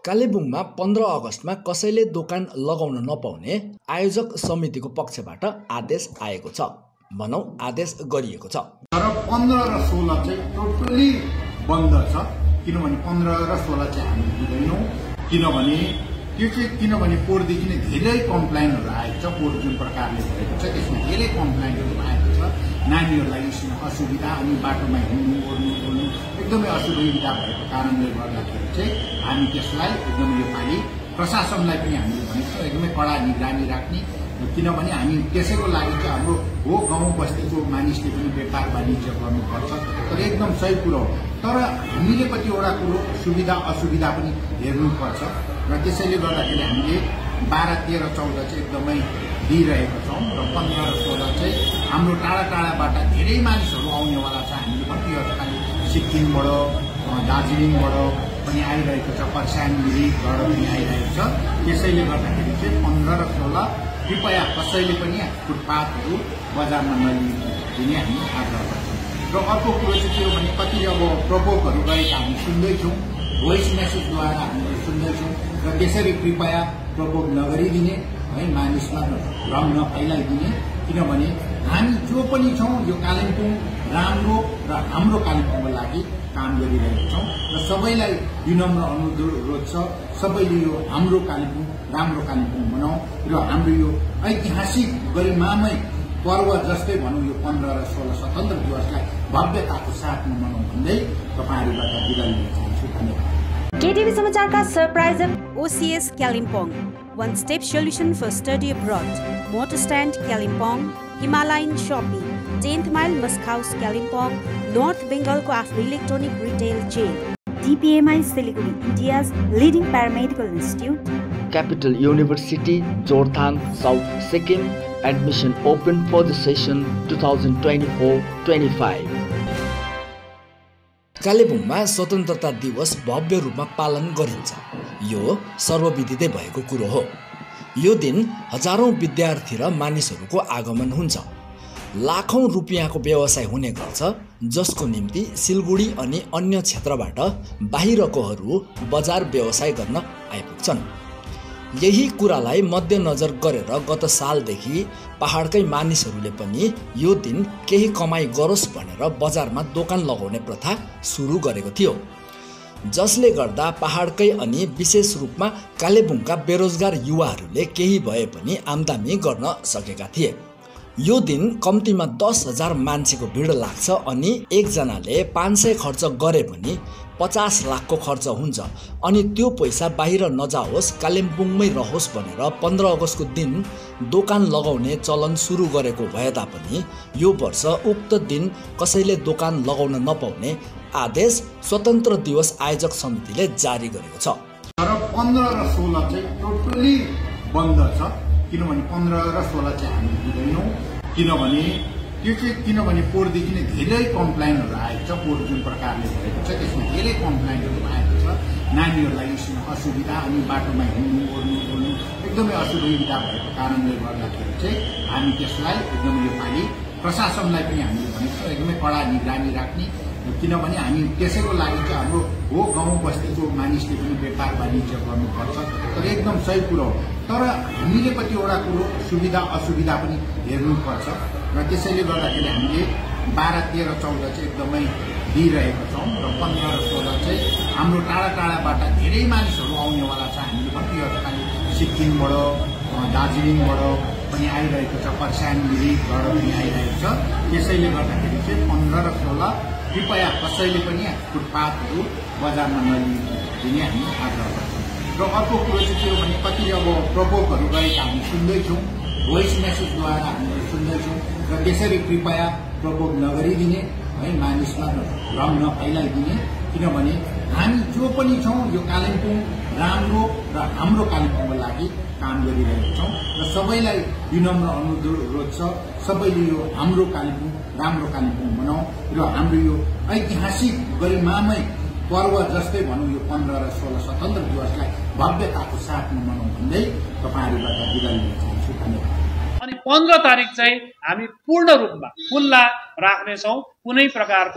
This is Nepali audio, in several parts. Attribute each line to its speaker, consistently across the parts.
Speaker 1: कालेबुङमा 15 अगस्तमा कसैले दोकान लगाउन नपाउने आयोजक समितिको पक्षबाट आदेश आएको छ। भनौं आदेश गरिएको छ।
Speaker 2: तर 15 र 16 चाहिँ टोटली बन्द छ। किनभने 15 र 16 चाहिँ हामी दिदैनौं। किनभने त्यो चाहिँ किनभने पोहोरदेखि नै धेरै कम्प्लेन्टहरु आएको छ। पोहोर जुन प्रकारले भएको छ त्यसमा धेरै कम्प्लेन्टहरु आएको छ। नानीहरुलाई असुविधा अनि बाटोमा हिँड्नु ओर्नु एकदमै असुविधा भएको कारणले गर्दाखेरि चाहिँ हामी त्यसलाई एकदमै योपालि प्रशासनलाई पनि हामीले भनेको छौं एकदमै कडा निगरानी राख्ने। किनभने हामी त्यसैको लागि चाहिँ हाम्रो हो गाउँ बस्तीको मानिसले पनि व्यापार वाणिज्य गर्नुपर्छ। तर एकदम सही कुरो हो। तर हामीले कतिवटा कुरो सुविधा असुविधा पनि हेर्नुपर्छ र त्यसैले गर्दाखेरि हामीले 12, 13, 14 चाहिँ एकदमै दिइरहेका छौं र 15 र 16 चाहिँ हाम्रो टाढा टाढाबाट धेरै मानिसहरू आउनेवाला छ। हामीले पनि खालि सिक्किमबाट दार्जिलिङबाट पनि आइरहेको छ, पर्साङबाट पनि आइरहेको छ। त्यसैले गर्दाखेरि चाहिँ 15 र 16 कृपया कसैले पनि फुटपाथहरू बजारमा नलिदिने हामी आग्रह गर्छौं। र अर्को कुरो चाहिँ के हो भने कति अब प्रकोपहरू गरेका हामी सुन्दैछौँ, भोइस मेसेजद्वारा हामीले सुन्दैछौँ र त्यसरी कृपया प्रकोप नगरिदिने है, मानिसमा भ्रम नफैलाइदिने। किनभने हामी जो पनि छौं यो कालिम्पोङ राम्रो र हाम्रो कालिम्पोङको लागि काम गरिरहेका छौं र सबैलाई विनम्र अनुरोध छ सबैले यो हाम्रो कालिम्पोङ राम्रो कालिम्पोङ बनाऊ र हाम्रो यो ऐतिहासिक गरिमामय पर्व जस्तै भनौं यो 15 र 16 स्वतन्त्र दिवसलाई भव्यताको साथमा मनाउँ भन्दै तपाईहरुबाट बिदा लिन चाहन्छु। धन्यवाद।
Speaker 3: केटीभी समाचारका सरप्राइजर OCS Kalimpong, one step solution for study abroad, motor stand Kalimpong, Himalayan shopping, 10th mile Musk House Kalimpong, North Bengal को आफ्नो electronic retail chain, DPMI Siliguri, India's leading paramedical institute,
Speaker 1: Capital University, Jorthang, South Sikkim. Admission open for the session 2024-25. कालेबुङमा स्वतन्त्रता दिवस भव्य रूपमा पालन गरिन्छ। यो सर्वविदितै भएको कुरो हो। यो दिन हजारौं विद्यार्थी र मानिसहरूको आगमन हुन्छ। लाखौं रुपियाँको व्यवसाय हुने गर्छ, जसको निम्ति सिलगुडी अनि अन्य क्षेत्रबाट बाहिरकोहरू बजार व्यवसाय गर्न आइपुग्छन्। यही कुरालाई मध्यनजर गरेर गत सालदेखि पहाडकै मानिसहरूले पनि यो दिन केही कमाई गरोस् भनेर बजारमा दोकान लगाउने प्रथा सुरु गरेको थियो, जसले गर्दा पहाडकै अनि विशेष रूपमा कालेबुङका बेरोजगार युवाहरूले केही भए पनि आम्दानी गर्न सकेका थिए। यो दिन कम्तीमा 10,000 मान्छेको भिड लाग्छ अनि एकजनाले 500 खर्च गरे पनि 50 लाखको खर्च हुन्छ अनि त्यो पैसा बाहिर नजाओस् कालिम्पोङमै रहोस् भनेर 15 अगस्तको दिन दोकान लगाउने चलन सुरु गरेको भए तापनि यो वर्ष उक्त दिन कसैले दोकान लगाउन नपाउने आदेश स्वतन्त्र दिवस आयोजक समितिले जारी गरेको छ।
Speaker 2: तर 15 र 16 चाहिँ टोटली बन्द छ। किनभने 15 र 16 चाहिँ हामी दिदैनौं। किनभने त्यो चाहिँ किनभने पोहोरदेखि नै धेरै कम्प्लेन्टहरु आएको छ। पोहोर जुन प्रकारले भएको छ त्यसमा धेरै कम्प्लेन्टहरु आएको छ। नानीहरुलाई असुविधा अनि बाटोमा हिँड्नु ओर्नु एकदमै असुविधा भएको कारणले गर्दाखेरि चाहिँ हामी त्यसलाई एकदमै योपालि प्रशासनलाई पनि हामीले भनेको छौं एकदमै कडा निगरानी राख्ने। किनभने हामी त्यसैको लागि चाहिँ हाम्रो हो गाउँ बस्तीको मानिसले पनि व्यापार वाणिज्य गर्नुपर्छ। तर एकदम सही कुरो हो। तर हामीले कतिवटा कुरो सुविधा असुविधा पनि हेर्नुपर्छ र त्यसैले गर्दाखेरि हामीले 12, 13, 14 चाहिँ एकदमै दिइरहेका छौं र 15 र 16 चाहिँ हाम्रो टाढा टाढाबाट धेरै मानिसहरू आउनेवाला छ। हामीले पनि खालि सिक्किमबाट दार्जिलिङबाट पनि आइरहेको छ, पर्साङबाट पनि आइरहेको छ। त्यसैले गर्दाखेरि चाहिँ 15 र 16 कृपया कसैले पनि फुटपाथहरू बजारमा नलिदिने हामी आग्रह गर्छौं। र अर्को कुरो चाहिँ के हो भने कति अब प्रकोपहरू गरेका हामी सुन्दैछौँ, भोइस मेसेजद्वारा हामीले सुन्दैछौँ र त्यसरी कृपया प्रकोप नगरिदिने है, मानिसमा भ्रम नफैलाइदिने। किनभने हामी जो पनि छौं यो कालिम्पोङ राम्रो र हाम्रो कालिम्पोङको लागि काम गरिरहेका छौं र सबैलाई विनम्र अनुरोध छ सबैले यो हाम्रो कालिम्पोङ राम्रो कालिम्पोङ बनाऊ र हाम्रो यो ऐतिहासिक गरिमामय पर्व जस्तै भनौं यो 15 र 16 स्वतन्त्र दिवसलाई भव्यताको साथमा मनाउँ भन्दै तपाईहरुबाट बिदा लिन चाहन्छु। धन्यवाद।
Speaker 4: अनि 15 तारिक चाहिँ हामी पूर्ण रूपमा खुल्ला राख्नेछौं। कुनै प्रकारको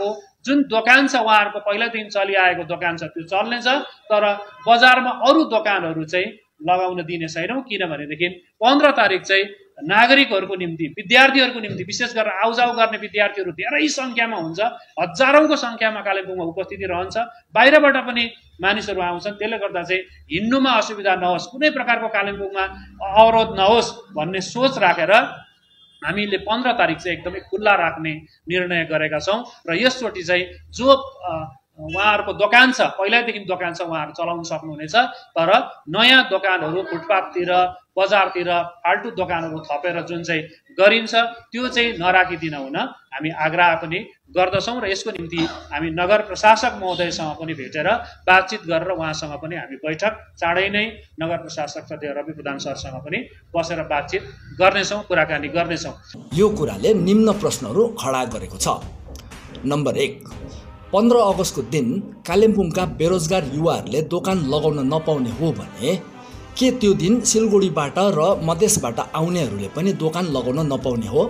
Speaker 4: जुन दोकान छ उहाँहरूको पहिलादेखि चलिआएको दोकान छ त्यो चल्नेछ, तर बजारमा अरू दोकानहरू चाहिँ लगाउन दिने छैनौँ। किनभनेदेखि 15 तारिक चाहिँ नागरिकहरूको निम्ति, विद्यार्थीहरूको निम्ति, विशेष गरेर आउजाउ गर्ने विद्यार्थीहरू धेरै सङ्ख्यामा हुन्छ, हजारौंको सङ्ख्यामा कालिम्पोङमा उपस्थिति रहन्छ, बाहिरबाट पनि मानिसहरू आउँछन्। त्यसले गर्दा चाहिँ हिँड्नुमा असुविधा नहोस्, कुनै प्रकारको कालिम्पोङमा अवरोध नहोस् भन्ने सोच राखेर हामीले 15 तारिक चाहिँ एकदमै खुल्ला राख्ने निर्णय गरेका छौँ। र यसचोटि चाहिँ जो उहाँहरूको दोकान छ, पहिल्यैदेखि दोकान छ, उहाँहरू चलाउन सक्नुहुनेछ, तर नयाँ दोकानहरू फुटपाथतिर, बजारतिर फाल्टु दोकानहरू थपेर जुन चाहिँ गरिन्छ त्यो चाहिँ नराखिदिन हुन हामी आग्रह पनि गर्दछौँ। र यसको निम्ति हामी नगर प्रशासक महोदयसँग पनि भेटेर बातचित गरेर उहाँसँग पनि हामी बैठक चाँडै नै नगर प्रशासक सदस्य रवि प्रधान सरसँग पनि बसेर बातचित गर्नेछौँ, कुराकानी गर्नेछौँ।
Speaker 1: यो कुराले निम्न प्रश्नहरू खडा गरेको छ। नम्बर 1, 15 अगस्तको दिन कालिम्पोङका बेरोजगार युवाहरूले दोकान लगाउन नपाउने हो भने के त्यो दिन सिलगढीबाट र मधेसबाट आउनेहरूले पनि दोकान लगाउन नपाउने हो?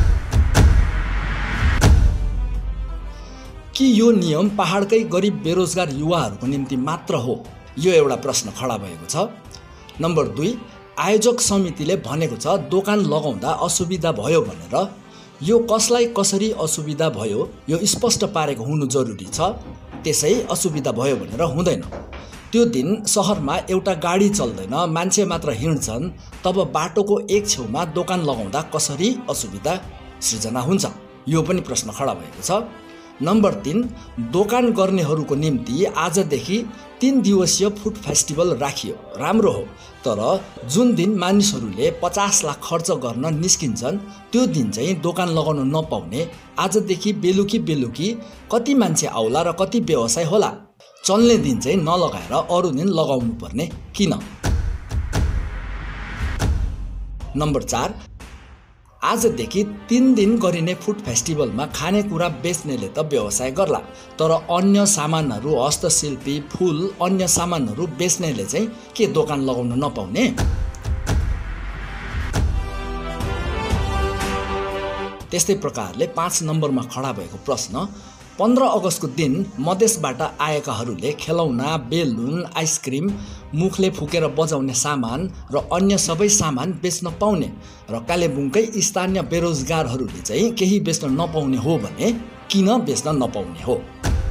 Speaker 1: कि यो नियम पहाडकै गरिब बेरोजगार युवाहरूको निम्ति मात्र हो? यो एउटा प्रश्न खडा भएको छ। नम्बर 2, आयोजक समितिले भनेको छ दोकान लगाउँदा असुविधा भयो भनेर। यो कसलाई कसरी असुविधा भयो यो स्पष्ट पारेको हुनु जरुरी छ। त्यसै असुविधा भयो भनेर हुँदैन। त्यो दिन सहरमा एउटा गाडी चल्दैन, मान्छे मात्र हिँड्छन्, तब बाटोको एक छेउमा दोकान लगाउँदा कसरी असुविधा सृजना हुन्छ? यो पनि प्रश्न खडा भएको छ। नम्बर 3, दोकान गर्नेहरूको निम्ति आजदेखि 3 दिवसीय फुड फेस्टिभल राखियो, राम्रो हो। तर जुन दिन मानिसहरूले 50 लाख खर्च गर्न निस्किन्छन् त्यो दिन चाहिँ दोकान लगाउन नपाउने, आजदेखि बेलुकी कति मान्छे आउला र कति व्यवसाय होला? चल्ने दिन चाहिँ नलगाएर अरू दिन लगाउनु पर्ने किन? नम्बर 4, आजदेखि 3 दिन गरिने फुड फेस्टिभलमा खानेकुरा बेच्नेले त व्यवसाय गर्ला, तर अन्य सामानहरू, हस्तशिल्पी, फुल, अन्य सामानहरू बेच्नेले चाहिँ के दोकान लगाउन नपाउने? त्यस्तै प्रकारले 5 नम्बरमा खडा भएको प्रश्न, 15 अगस्तको दिन मधेसबाट आएकाहरूले खेलौना, बेलुन, आइसक्रिम, मुखले फुकेर बजाउने सामान र अन्य सबै सामान बेच्न पाउने र कालिम्पोङकै स्थानीय बेरोजगारहरूले चाहिँ केही बेच्न नपाउने हो भने किन बेच्न नपाउने हो?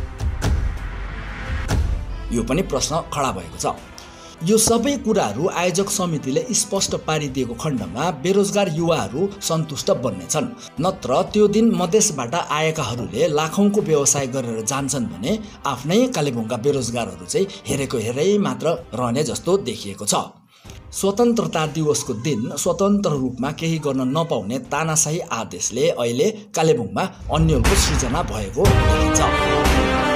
Speaker 1: यो पनि प्रश्न खडा भएको छ। यो सबै कुराहरू आयोजक समितिले स्पष्ट पारिदिएको खण्डमा बेरोजगार युवाहरू सन्तुष्ट बन्नेछन्। नत्र त्यो दिन मधेसबाट आएकाहरूले लाखौंको व्यवसाय गरेर जान्छन् भने आफ्नै कालिम्पोङका बेरोजगारहरू चाहिँ हेरेको हेरै मात्र रहने जस्तो देखिएको छ। स्वतन्त्रता दिवसको दिन स्वतन्त्र रूपमा केही गर्न नपाउने तानाशाही आदेशले अहिले कालिम्पोङमा अन्यलको सृजना भएको देखिन्छ।